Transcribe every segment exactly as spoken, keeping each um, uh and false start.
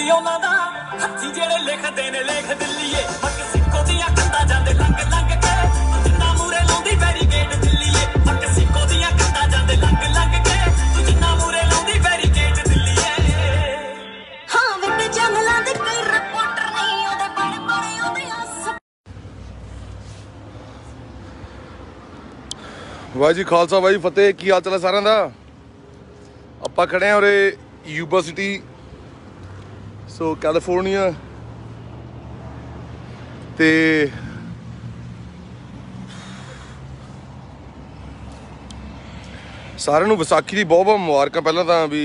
ਉਹਨਾਂ ਦਾ ਹੱਥੀ ਜਿਹੜੇ ਲਿਖਦੇ ਨੇ ਲਿਖ ਦਿੱਲੀਏ ਮੈਕਸੀਕੋ ਦੀਆਂ ਕੰਧਾਂ ਜਾਂਦੇ ਲੰਘ ਲੰਘ ਕੇ ਤੂੰ ਜਿੰਨਾ ਮੂਰੇ ਲਾਉਂਦੀ ਬੈਰੀਕੇਡ ਦਿੱਲੀਏ ਮੈਕਸੀਕੋ ਦੀਆਂ ਕੰਧਾਂ ਜਾਂਦੇ ਲੰਘ ਲੰਘ ਕੇ ਤੂੰ ਜਿੰਨਾ ਮੂਰੇ ਲਾਉਂਦੀ ਬੈਰੀਕੇਡ ਦਿੱਲੀਏ ਹਾਂ ਵਿੱਚ ਜੰਗਲਾਂ ਦੇ ਕੋਈ ਰਿਪੋਰਟਰ ਨਹੀਂ ਉਹਦੇ ਬੜੇ ਬੜੇ ਉਹਦੇ ਆਸ ਵਾਹ ਜੀ ਖਾਲਸਾ ਵਾਹ ਜੀ ਫਤਿਹ। ਕੀ ਹਾਲ ਚਾਲ ਹੈ ਸਾਰਿਆਂ ਦਾ। ਆਪਾਂ ਖੜੇ ਹਾਂ ਉਰੇ ਯੂਬਾ ਸਿਟੀ ਸੋ ਕੈਲੀਫੋਰਨੀਆ ਤੇ ਸਾਰਿਆਂ ਨੂੰ ਵਿਸਾਖੀ ਦੀ ਬਹੁਤ ਬਹੁਤ ਮੁਬਾਰਕਾਂ। ਪਹਿਲਾਂ ਤਾਂ ਵੀ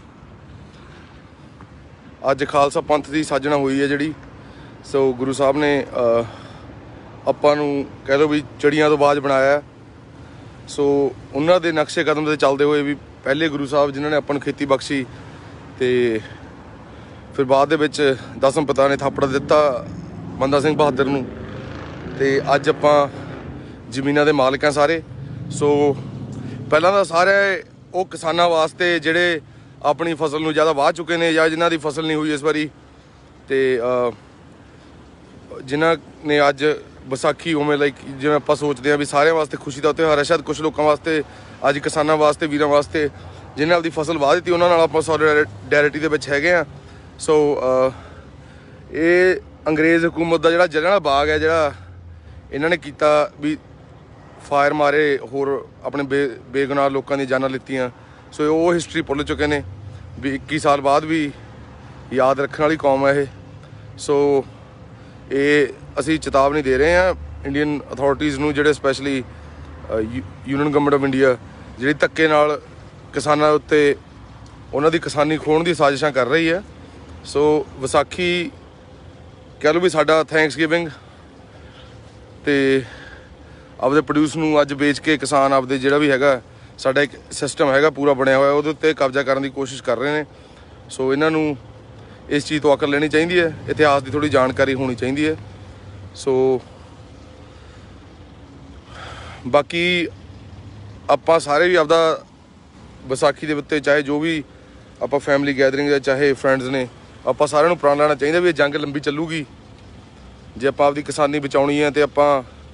ਅੱਜ ਖਾਲਸਾ ਪੰਥ ਦੀ ਸਾਜਣਾ ਹੋਈ ਹੈ ਜਿਹੜੀ ਸੋ ਗੁਰੂ ਸਾਹਿਬ ਨੇ ਆਪਾਂ ਨੂੰ ਕਹਿ ਲਓ ਵੀ ਚਿੜੀਆਂ ਤੋਂ ਬਾਜ ਬਣਾਇਆ। ਸੋ ਉਹਨਾਂ ਦੇ ਨਕਸ਼ੇ ਕਦਮ 'ਤੇ ਚੱਲਦੇ ਹੋਏ ਵੀ ਪਹਿਲੇ ਗੁਰੂ ਸਾਹਿਬ ਜਿਨ੍ਹਾਂ ਨੇ ਆਪਾਂ ਨੂੰ ਖੇਤੀ ਬਖਸ਼ੀ ਅਤੇ ਫਿਰ ਬਾਅਦ ਦੇ ਵਿੱਚ ਦਸਮ ਪਿਤਾ ਨੇ ਥਾਪੜਾ ਦਿੱਤਾ ਬੰਦਾ ਸਿੰਘ ਬਹਾਦਰ ਨੂੰ ਅਤੇ ਅੱਜ ਆਪਾਂ ਜ਼ਮੀਨਾਂ ਦੇ ਮਾਲਕ ਹਾਂ ਸਾਰੇ। ਸੋ ਪਹਿਲਾਂ ਤਾਂ ਸਾਰੇ ਉਹ ਕਿਸਾਨਾਂ ਵਾਸਤੇ ਜਿਹੜੇ ਆਪਣੀ ਫਸਲ ਨੂੰ ਜ਼ਿਆਦਾ ਵਾਹ ਚੁੱਕੇ ਨੇ ਜਾਂ ਜਿਨ੍ਹਾਂ ਦੀ ਫਸਲ ਨਹੀਂ ਹੋਈ ਇਸ ਵਾਰੀ ਅਤੇ ਜਿਨ੍ਹਾਂ ਨੇ ਅੱਜ ਵਿਸਾਖੀ ਉਵੇਂ ਲਾਈਕ ਜਿਵੇਂ ਆਪਾਂ ਸੋਚਦੇ ਹਾਂ ਵੀ ਸਾਰਿਆਂ ਵਾਸਤੇ ਖੁਸ਼ੀ ਦਾ ਤਿਉਹਾਰ ਹੈ, ਸ਼ਾਇਦ ਕੁਛ ਲੋਕਾਂ ਵਾਸਤੇ ਅੱਜ ਕਿਸਾਨਾਂ ਵਾਸਤੇ ਵੀਰਾਂ ਵਾਸਤੇ ਜਿਨ੍ਹਾਂ ਦੀ ਫਸਲ ਵਾਹ ਦਿੱਤੀ ਉਹਨਾਂ ਨਾਲ ਆਪਾਂ ਸੋਲੀਡੈਰਿਟੀ ਦੇ ਵਿੱਚ ਹੈਗੇ ਹਾਂ। ਸੋ ਇਹ ਅੰਗਰੇਜ਼ ਹਕੂਮਤ ਦਾ ਜਿਹੜਾ ਜਲਿਆਂਵਾਲਾ ਬਾਗ ਹੈ ਜਿਹੜਾ ਇਹਨਾਂ ਨੇ ਕੀਤਾ ਵੀ ਫਾਇਰ ਮਾਰੇ ਹੋਰ ਆਪਣੇ ਬੇ ਬੇਗੁਨਾਹ ਲੋਕਾਂ ਦੀਆਂ ਜਾਨਾਂ ਲਿੱਤੀਆਂ। ਸੋ ਉਹ ਹਿਸਟਰੀ ਭੁੱਲ ਚੁੱਕੇ ਨੇ ਵੀ ਇੱਕੀ ਸਾਲ ਬਾਅਦ ਵੀ ਯਾਦ ਰੱਖਣ ਵਾਲੀ ਕੌਮ ਹੈ ਇਹ। ਸੋ ਇਹ ਅਸੀਂ ਚੇਤਾਵਨੀ ਦੇ ਰਹੇ ਹਾਂ ਇੰਡੀਅਨ ਅਥਾਰਟੀਜ਼ ਨੂੰ ਜਿਹੜੇ specially union government of India ਜਿਹੜੀ ਧੱਕੇ ਨਾਲ ਕਿਸਾਨਾਂ ਉੱਤੇ ਉਹਨਾਂ ਦੀ ਕਿਸਾਨੀ ਖੋਹਣ ਦੀ ਸਾਜ਼ਿਸ਼ਾਂ ਕਰ ਰਹੀ ਹੈ। ਸੋ ਵਿਸਾਖੀ ਕਹਿ ਲਓ ਵੀ ਸਾਡਾ ਥੈਂਕਸ ਗਿਵਿੰਗ ਅਤੇ ਆਪਦੇ ਪ੍ਰੋਡਿਊਸ ਨੂੰ ਅੱਜ ਵੇਚ ਕੇ ਕਿਸਾਨ ਆਪਦੇ ਜਿਹੜਾ ਵੀ ਹੈਗਾ ਸਾਡਾ ਇੱਕ ਸਿਸਟਮ ਹੈਗਾ ਪੂਰਾ ਬਣਿਆ ਹੋਇਆ ਉਹਦੇ ਉੱਤੇ ਕਬਜ਼ਾ ਕਰਨ ਦੀ ਕੋਸ਼ਿਸ਼ ਕਰ ਰਹੇ ਨੇ। ਸੋ ਇਹਨਾਂ ਨੂੰ ਇਸ ਚੀਜ਼ ਤੋਂ ਅਕਲ ਲੈਣੀ ਚਾਹੀਦੀ ਹੈ, ਇਤਿਹਾਸ ਦੀ ਥੋੜ੍ਹੀ ਜਾਣਕਾਰੀ ਹੋਣੀ ਚਾਹੀਦੀ ਹੈ। ਸੋ ਬਾਕੀ ਆਪਾਂ ਸਾਰੇ ਵੀ ਆਪਦਾ ਵਿਸਾਖੀ ਦੇ ਉੱਤੇ ਚਾਹੇ ਜੋ ਵੀ ਆਪਾਂ ਫੈਮਿਲੀ ਗੈਦਰਿੰਗ ਜਾਂ ਚਾਹੇ ਫਰੈਂਡਸ ਨੇ ਆਪਾਂ ਸਾਰਿਆਂ ਨੂੰ ਪ੍ਰਣ ਲੈਣਾ ਚਾਹੀਦਾ ਵੀ ਇਹ ਜੰਗ ਲੰਬੀ ਚੱਲੂਗੀ। ਜੇ ਆਪਾਂ ਆਪਦੀ ਕਿਸਾਨੀ ਬਚਾਉਣੀ ਹੈ ਅਤੇ ਆਪਾਂ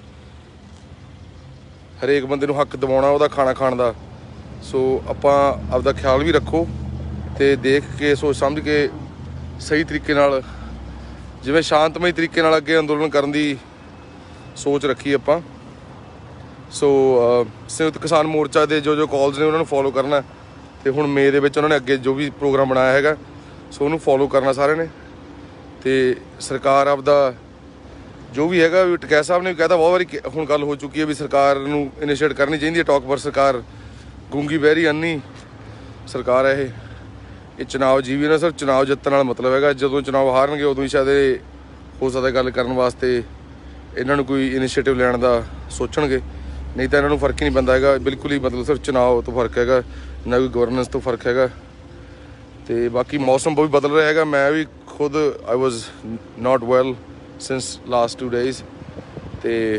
ਹਰੇਕ ਬੰਦੇ ਨੂੰ ਹੱਕ ਦਿਵਾਉਣਾ ਉਹਦਾ ਖਾਣਾ ਖਾਣ ਦਾ। ਸੋ ਆਪਾਂ ਆਪਦਾ ਖਿਆਲ ਵੀ ਰੱਖੋ ਅਤੇ ਦੇਖ ਕੇ ਸੋਚ ਸਮਝ ਕੇ ਸਹੀ ਤਰੀਕੇ ਨਾਲ ਜਿਵੇਂ ਸ਼ਾਂਤਮਈ ਤਰੀਕੇ ਨਾਲ ਅੱਗੇ ਅੰਦੋਲਨ ਕਰਨ ਦੀ ਸੋਚ ਰੱਖੀ ਆਪਾਂ। ਸੋ ਸੰਯੁਕਤ ਕਿਸਾਨ ਮੋਰਚਾ ਦੇ ਜੋ ਜੋ ਕਾਲਸ ਨੇ ਉਹਨਾਂ ਨੂੰ ਫੋਲੋ ਕਰਨਾ ਅਤੇ ਹੁਣ ਮੇ ਦੇ ਵਿੱਚ ਉਹਨਾਂ ਨੇ ਅੱਗੇ ਜੋ ਵੀ ਪ੍ਰੋਗਰਾਮ ਬਣਾਇਆ ਹੈਗਾ ਸੋ ਉਹਨੂੰ ਫੋਲੋ ਕਰਨਾ ਸਾਰਿਆਂ ਨੇ। ਅਤੇ ਸਰਕਾਰ ਆਪਦਾ ਜੋ ਵੀ ਹੈਗਾ ਵੀ ਟਕੈਤ ਸਾਹਿਬ ਨੇ ਵੀ ਕਹਿਤਾ ਬਹੁਤ ਵਾਰੀ ਹੁਣ ਗੱਲ ਹੋ ਚੁੱਕੀ ਹੈ ਵੀ ਸਰਕਾਰ ਨੂੰ ਇਨੀਸ਼ੀਏਟ ਕਰਨੀ ਚਾਹੀਦੀ ਹੈ ਟਾਕ ਪਰ ਸਰਕਾਰ ਗੂੰਗੀ ਬਹਿਰੀ ਅੰਨੀ ਸਰਕਾਰ ਹੈ ਇਹ ਇਹ ਚੁਣਾਵ ਜੀਵੀ ਨਾ ਸਰ ਚੁਣਾਵ ਜਿੱਤਣ ਨਾਲ ਮਤਲਬ ਹੈਗਾ। ਜਦੋਂ ਚੁਣਾਵ ਹਾਰਨਗੇ ਉਦੋਂ ਹੀ ਸ਼ਾਇਦ ਇਹ ਹੋ ਸਕਦਾ ਗੱਲ ਕਰਨ ਵਾਸਤੇ ਇਹਨਾਂ ਨੂੰ ਕੋਈ ਇਨੀਸ਼ੀਏਟਿਵ ਲੈਣ ਦਾ ਸੋਚਣਗੇ, ਨਹੀਂ ਤਾਂ ਇਹਨਾਂ ਨੂੰ ਫਰਕ ਹੀ ਨਹੀਂ ਪੈਂਦਾ ਹੈਗਾ ਬਿਲਕੁਲ ਹੀ। ਮਤਲਬ ਸਿਰਫ ਚੁਣਾਵ ਤੋਂ ਫਰਕ ਹੈਗਾ ਨਾ ਕੋਈ ਗਵਰਨੈਂਸ ਤੋਂ ਫਰਕ ਹੈਗਾ। ਅਤੇ ਬਾਕੀ ਮੌਸਮ ਬਹੁਤ ਬਦਲ ਰਿਹਾ ਹੈਗਾ। ਮੈਂ ਵੀ ਖੁਦ I was not well since last two days ਅਤੇ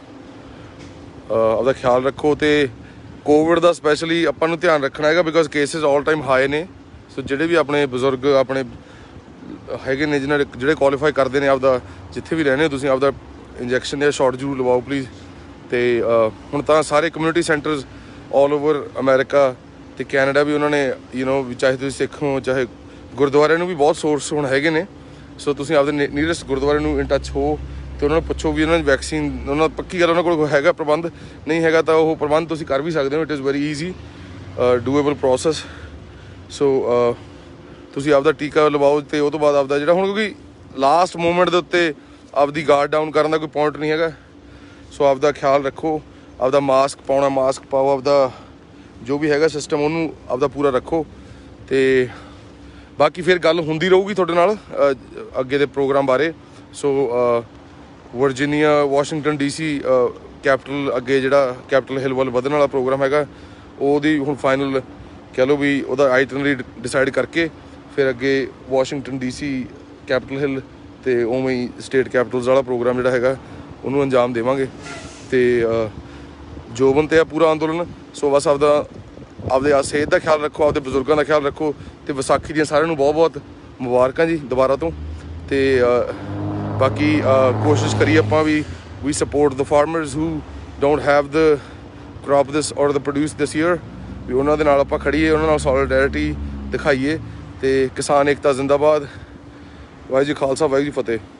ਆਪਦਾ ਖਿਆਲ ਰੱਖੋ। ਅਤੇ ਕੋਵਿਡ ਦਾ ਸਪੈਸ਼ਲੀ ਆਪਾਂ ਨੂੰ ਧਿਆਨ ਰੱਖਣਾ ਹੈਗਾ because cases all time high ਨੇ। ਸੋ ਜਿਹੜੇ ਵੀ ਆਪਣੇ ਬਜ਼ੁਰਗ ਆਪਣੇ ਹੈਗੇ ਨੇ ਜਿਹਨਾਂ ਜਿਹੜੇ ਕੁਆਲੀਫਾਈ ਕਰਦੇ ਨੇ ਆਪਦਾ ਜਿੱਥੇ ਵੀ ਰਹਿੰਦੇ ਹੋ ਤੁਸੀਂ ਆਪਦਾ ਇੰਜੈਕਸ਼ਨ ਜਾਂ ਸ਼ਾਟ ਜ਼ਰੂਰ ਲਵਾਓ ਪਲੀਜ਼। ਅਤੇ ਹੁਣ ਤਾਂ ਸਾਰੇ community centres all over America ਅਤੇ ਕੈਨੇਡਾ ਵੀ ਉਹਨਾਂ ਨੇ ਯੂ ਨੋ ਵੀ ਚਾਹੇ ਤੁਸੀਂ ਸਿੱਖ ਹੋ ਚਾਹੇ ਗੁਰਦੁਆਰਿਆਂ ਨੂੰ ਵੀ ਬਹੁਤ ਸੋਰਸ ਹੁਣ ਹੈਗੇ ਨੇ। ਸੋ ਤੁਸੀਂ ਆਪਦੇ ਨੀ ਨੀਅਰੈਸਟ ਗੁਰਦੁਆਰੇ ਨੂੰ ਇਨ ਟੱਚ ਹੋ ਅਤੇ ਉਹਨਾਂ ਨੂੰ ਪੁੱਛੋ ਵੀ ਉਹਨਾਂ ਦੀ ਵੈਕਸੀਨ ਉਹਨਾਂ ਪੱਕੀ ਗੱਲ ਉਹਨਾਂ ਕੋਲ ਹੈਗਾ ਪ੍ਰਬੰਧ, ਨਹੀਂ ਹੈਗਾ ਤਾਂ ਉਹ ਪ੍ਰਬੰਧ ਤੁਸੀਂ ਕਰ ਵੀ ਸਕਦੇ ਹੋ। It is very easy doable process. So ਤੁਸੀਂ ਆਪਦਾ ਟੀਕਾ ਲਵਾਓ ਅਤੇ ਉਹ ਤੋਂ ਬਾਅਦ ਆਪਦਾ ਜਿਹੜਾ ਹੁਣ ਕਿਉਂਕਿ ਲਾਸਟ ਮੂਮੈਂਟ ਦੇ ਉੱਤੇ ਆਪਦੀ ਗਾਰਡ ਡਾਊਨ ਕਰਨ ਦਾ ਕੋਈ ਪੁਆਇੰਟ ਨਹੀਂ ਹੈਗਾ। ਸੋ ਆਪਦਾ ਖਿਆਲ ਰੱਖੋ, ਆਪਦਾ ਮਾਸਕ ਪਾਉਣਾ ਮਾਸਕ ਪਾਓ, ਆਪਦਾ ਜੋ ਵੀ ਹੈਗਾ ਸਿਸਟਮ ਉਹਨੂੰ ਆਪਦਾ ਪੂਰਾ ਰੱਖੋ। ਅਤੇ ਬਾਕੀ ਫਿਰ ਗੱਲ ਹੁੰਦੀ ਰਹੂਗੀ ਤੁਹਾਡੇ ਨਾਲ ਅੱਗੇ ਦੇ ਪ੍ਰੋਗਰਾਮ ਬਾਰੇ। So Virginia Washington D C capitol ਅੱਗੇ ਜਿਹੜਾ ਕੈਪੀਟਲ ਹਿੱਲ ਵੱਲ ਵਧਣ ਵਾਲਾ ਪ੍ਰੋਗਰਾਮ ਹੈਗਾ ਉਹਦੀ ਹੁਣ ਫਾਈਨਲ ਕਹਿ ਲਓ ਵੀ ਉਹਦਾ ਆਈਟਨਰੀ ਡਿਸਾਈਡ ਕਰਕੇ ਫਿਰ ਅੱਗੇ Washington D C Capitol Hill ਅਤੇ ਉਵੇਂ ਹੀ ਸਟੇਟ ਕੈਪੀਟਲਸ ਵਾਲਾ ਪ੍ਰੋਗਰਾਮ ਜਿਹੜਾ ਹੈਗਾ ਉਹਨੂੰ ਅੰਜਾਮ ਦੇਵਾਂਗੇ। ਅਤੇ ਜੋਬਨ 'ਤੇ ਆ ਪੂਰਾ ਅੰਦੋਲਨ। ਸੋ ਬਸ ਆਪਦਾ ਆਪਦੇ ਸਿਹਤ ਦਾ ਖਿਆਲ ਰੱਖੋ, ਆਪਦੇ ਬਜ਼ੁਰਗਾਂ ਦਾ ਖਿਆਲ ਰੱਖੋ ਅਤੇ ਵਿਸਾਖੀ ਦੀਆਂ ਸਾਰਿਆਂ ਨੂੰ ਬਹੁਤ ਬਹੁਤ ਮੁਬਾਰਕਾਂ ਜੀ ਦੁਬਾਰਾ ਤੋਂ। ਤੇ ਬਾਕੀ ਕੋਸ਼ਿਸ਼ ਕਰੀਏ ਆਪਾਂ ਵੀ ਵੀ support the farmers who don't have the crop this or the produce this year, ਵੀ ਉਹਨਾਂ ਦੇ ਨਾਲ ਆਪਾਂ ਖੜੀਏ, ਉਹਨਾਂ ਨਾਲ ਸੋਲੀਡੈਰਿਟੀ ਦਿਖਾਈਏ। ਤੇ ਕਿਸਾਨ ਏਕਤਾ ਜ਼ਿੰਦਾਬਾਦ। ਵਾਹਿਗੁਰੂ ਜੀ ਖਾਲਸਾ, ਵਾਹਿਗੁਰੂ ਜੀ ਫਤਿਹ।